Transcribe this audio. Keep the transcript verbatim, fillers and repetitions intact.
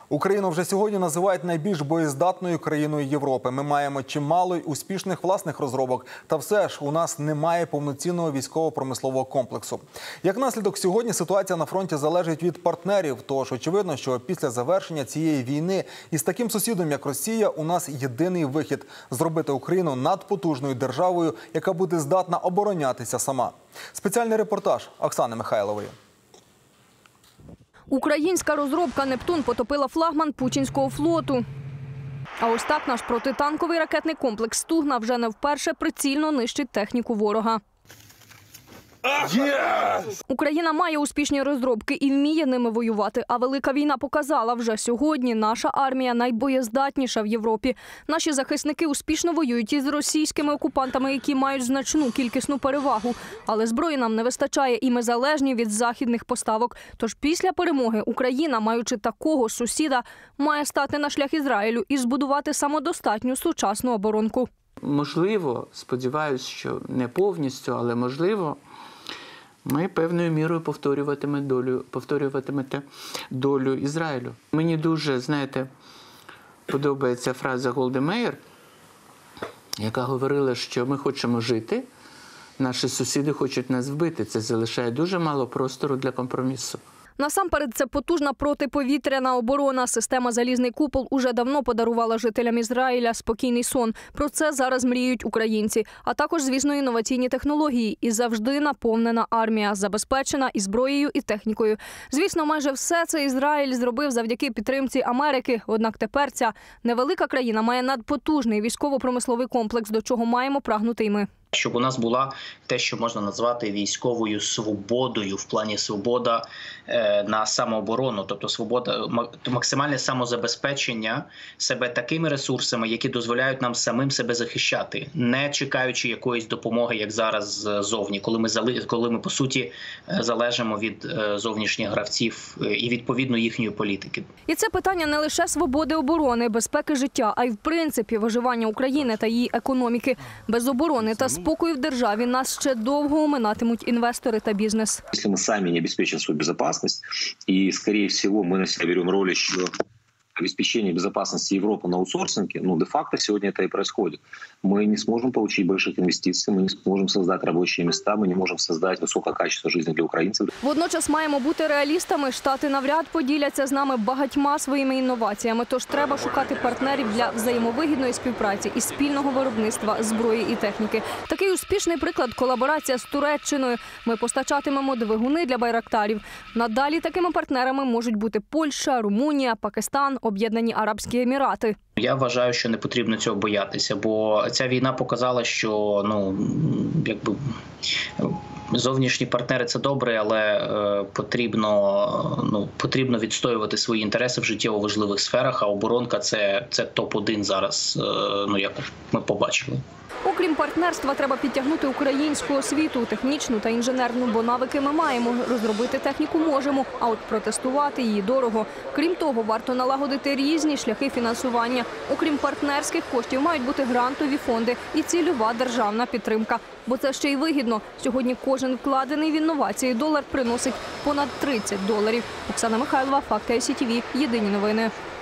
Україну вже сьогодні називають найбільш боєздатною країною Європи. Ми маємо чимало й успішних власних розробок. Та все ж у нас немає повноцінного військово-промислового комплексу. Як наслідок, сьогодні ситуація на фронті залежить від партнерів. Тож очевидно, що після завершення цієї війни із таким сусідом, як Росія, у нас єдиний вихід – зробити Україну надпотужною державою, яка буде здатна оборонятися сама. Спеціальний репортаж Оксани Михайлової. Українська розробка «Нептун» потопила флагман путінського флоту. А ось так наш протитанковий ракетний комплекс «Стугна» вже не вперше прицільно нищить техніку ворога. Yes! Україна має успішні розробки і вміє ними воювати. А велика війна показала, вже сьогодні наша армія найбоєздатніша в Європі. Наші захисники успішно воюють із російськими окупантами, які мають значну кількісну перевагу. Але зброї нам не вистачає, і ми залежні від західних поставок. Тож після перемоги Україна, маючи такого сусіда, має стати на шлях Ізраїлю і збудувати самодостатню сучасну оборонку. Можливо, сподіваюся, що не повністю, але можливо, ми певною мірою повторюватиме долю, повторюватимете долю Ізраїлю. Мені дуже, знаєте, подобається фраза Голди Меїр, яка говорила, що ми хочемо жити, наші сусіди хочуть нас вбити. Це залишає дуже мало простору для компромісу. Насамперед, це потужна протиповітряна оборона. Система «Залізний купол» уже давно подарувала жителям Ізраїля спокійний сон. Про це зараз мріють українці. А також, звісно, інноваційні технології. І завжди наповнена армія, забезпечена і зброєю, і технікою. Звісно, майже все це Ізраїль зробив завдяки підтримці Америки. Однак тепер ця невелика країна має надпотужний військово-промисловий комплекс, до чого маємо прагнути й ми. Щоб у нас була те, що можна назвати військовою свободою, в плані свобода на самооборону, тобто свобода, максимальне самозабезпечення себе такими ресурсами, які дозволяють нам самим себе захищати, не чекаючи якоїсь допомоги, як зараз ззовні, коли ми, коли ми по суті залежимо від зовнішніх гравців і відповідно їхньої політики. І це питання не лише свободи оборони, безпеки життя, а й в принципі виживання України та її економіки. Без оборони та спокою в державі нас ще довго оминатимуть інвестори та бізнес. Якщо ми самі не обезпечимо свою безпечність, і, скоріше всього, ми на себе беремо роль, що обеспечение безопасности Европы на аутсорсинге, ну, де-факто сегодня это и происходит. Мы не сможем получить больших инвестиций, мы не сможем создать рабочие места, мы не можем создать высокое качество жизни для українців. Водночас маємо бути реалістами. Штати навряд поділяться з нами багатьма своїми інноваціями, тож треба шукати партнерів для взаємовигідної співпраці і спільного виробництва зброї і техніки. Такий успішний приклад – колаборація з Туреччиною. Ми постачатимемо двигуни для байрактарів. Надалі такими партнерами можуть бути Польща, Румунія, Пакистан, Об'єднані Арабські Емірати. Я вважаю, що не потрібно цього боятися, бо ця війна показала, що ну якби зовнішні партнери – це добре, але е, потрібно ну потрібно відстоювати свої інтереси в життєво важливих сферах. А оборонка це це топ один зараз. Е, ну як ми побачили. Окрім партнерства, треба підтягнути українську освіту, технічну та інженерну, бо навики ми маємо, розробити техніку можемо, а от протестувати її дорого. Крім того, варто налагодити різні шляхи фінансування. Окрім партнерських коштів, мають бути грантові фонди і цільова державна підтримка. Бо це ще й вигідно. Сьогодні кожен вкладений в інновації долар приносить понад тридцять доларів. Оксана Михайлова, Факти ай сі ті ві, Єдині новини.